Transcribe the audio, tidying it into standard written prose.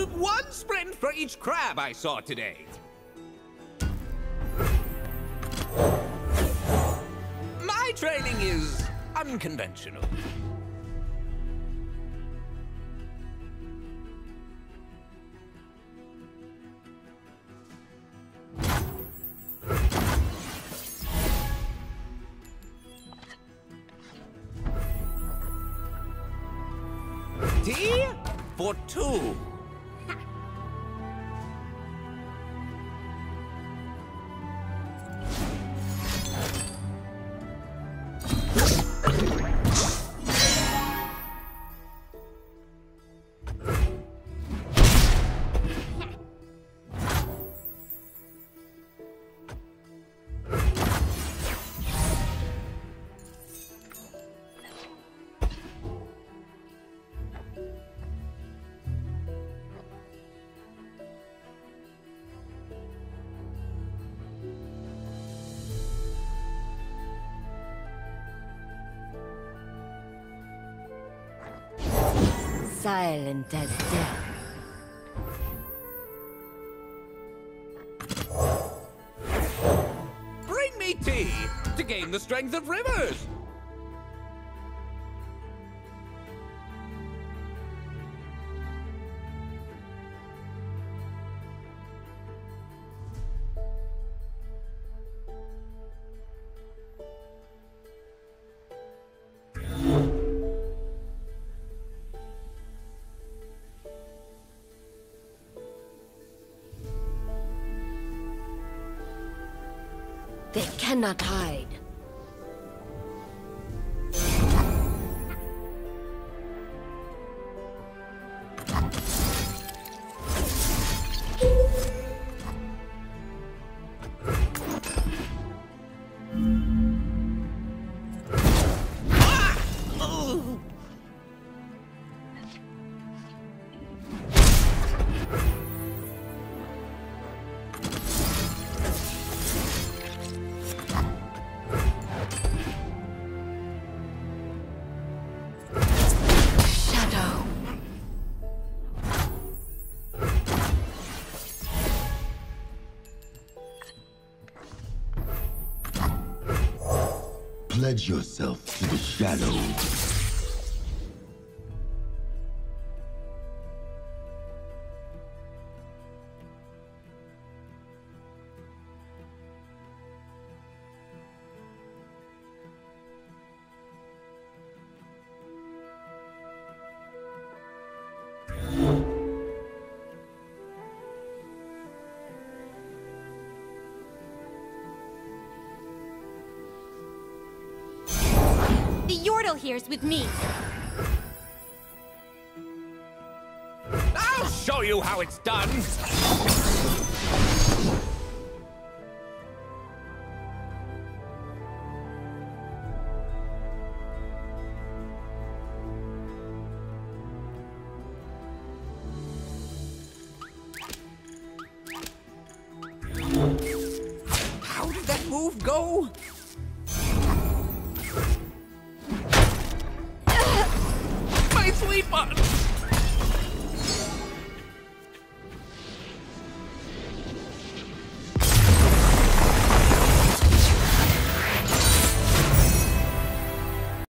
One sprint for each crab I saw today. My training is unconventional. Tea for two. Silent as death. Bring me tea to gain the strength of rivers. They cannot hide. Pledge yourself to the shadows. The Yordle here's with me. I'll show you how it's done. How did that move go? My sweet one!